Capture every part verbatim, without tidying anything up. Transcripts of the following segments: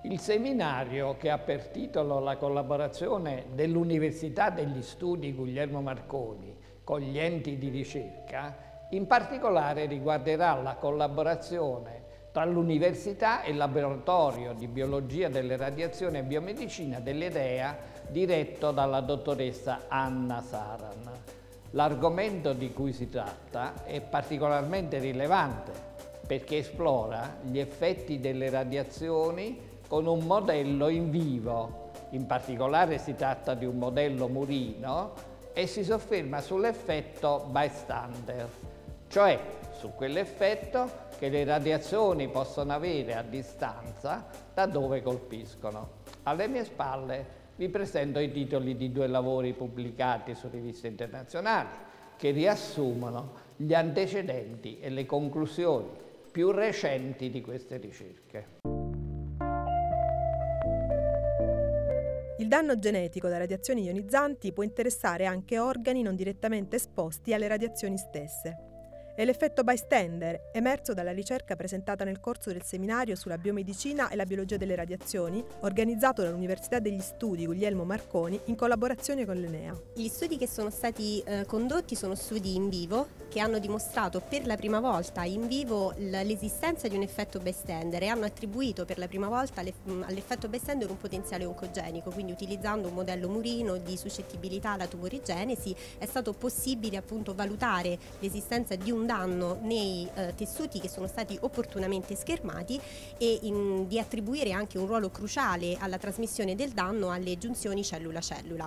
Il seminario, che ha per titolo la collaborazione dell'Università degli Studi Guglielmo Marconi con gli enti di ricerca, in particolare riguarderà la collaborazione tra l'Università e il Laboratorio di Biologia delle Radiazioni e Biomedicina dell'E D E A, diretto dalla dottoressa Anna Saran. L'argomento di cui si tratta è particolarmente rilevante perché esplora gli effetti delle radiazioni con un modello in vivo. In particolare si tratta di un modello murino e si sofferma sull'effetto bystander, cioè su quell'effetto che le radiazioni possono avere a distanza da dove colpiscono. Alle mie spalle vi presento i titoli di due lavori pubblicati su riviste internazionali che riassumono gli antecedenti e le conclusioni più recenti di queste ricerche. Il danno genetico da radiazioni ionizzanti può interessare anche organi non direttamente esposti alle radiazioni stesse. È l'effetto bystander, emerso dalla ricerca presentata nel corso del seminario sulla biomedicina e la biologia delle radiazioni, organizzato dall'Università degli Studi Guglielmo Marconi in collaborazione con l'E N E A. Gli studi che sono stati eh, condotti sono studi in vivo che hanno dimostrato per la prima volta in vivo l'esistenza di un effetto bystander e hanno attribuito per la prima volta all'effetto bystander un potenziale oncogenico, quindi utilizzando un modello murino di suscettibilità alla tumorigenesi è stato possibile appunto valutare l'esistenza di un danno nei eh, tessuti che sono stati opportunamente schermati e in, di attribuire anche un ruolo cruciale alla trasmissione del danno alle giunzioni cellula-cellula.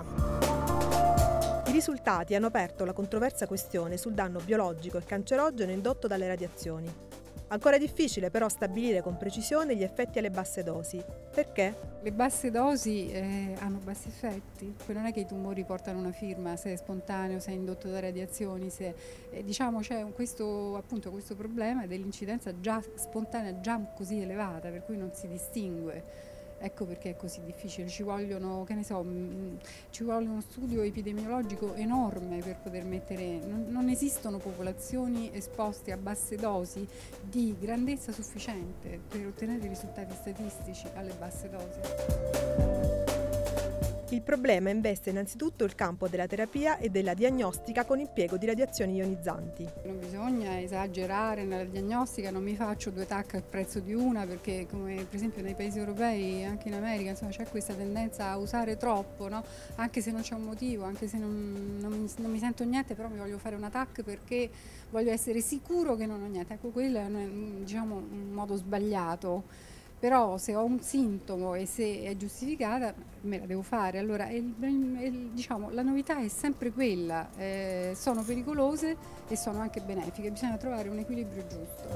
I risultati hanno aperto la controversa questione sul danno biologico e cancerogeno indotto dalle radiazioni. Ancora è difficile però stabilire con precisione gli effetti alle basse dosi. Perché? Le basse dosi eh, hanno bassi effetti, poi non è che i tumori portano una firma se è spontaneo, se è indotto da radiazioni, se eh, diciamo c'è questo, appunto, questo problema dell'incidenza già spontanea già così elevata, per cui non si distingue. Ecco perché è così difficile, ci vogliono, che ne so, mh, ci vuole uno studio epidemiologico enorme per poter mettere, non, non esistono popolazioni esposte a basse dosi di grandezza sufficiente per ottenere risultati statistici alle basse dosi. Il problema investe innanzitutto il campo della terapia e della diagnostica con impiego di radiazioni ionizzanti. Non bisogna esagerare nella diagnostica, non mi faccio due tac al prezzo di una perché come per esempio nei paesi europei, anche in America, insomma, c'è questa tendenza a usare troppo, no? Anche se non c'è un motivo, anche se non, non, mi, non mi sento niente, però mi voglio fare una tac perché voglio essere sicuro che non ho niente. Ecco, quello è diciamo, un modo sbagliato. Però se ho un sintomo e se è giustificata me la devo fare. Allora il, il, diciamo, la novità è sempre quella, eh, sono pericolose e sono anche benefiche, bisogna trovare un equilibrio giusto.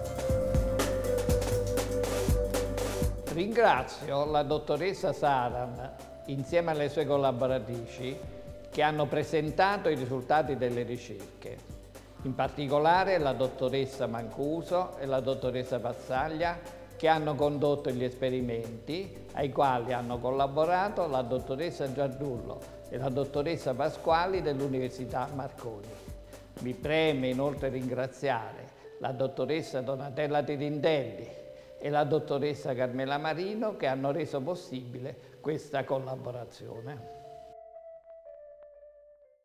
Ringrazio la dottoressa Saran insieme alle sue collaboratrici che hanno presentato i risultati delle ricerche, in particolare la dottoressa Mancuso e la dottoressa Pazzaglia, che hanno condotto gli esperimenti ai quali hanno collaborato la dottoressa Giardullo e la dottoressa Pasquali dell'Università Marconi. Mi preme inoltre ringraziare la dottoressa Donatella Tirindelli e la dottoressa Carmela Marino che hanno reso possibile questa collaborazione.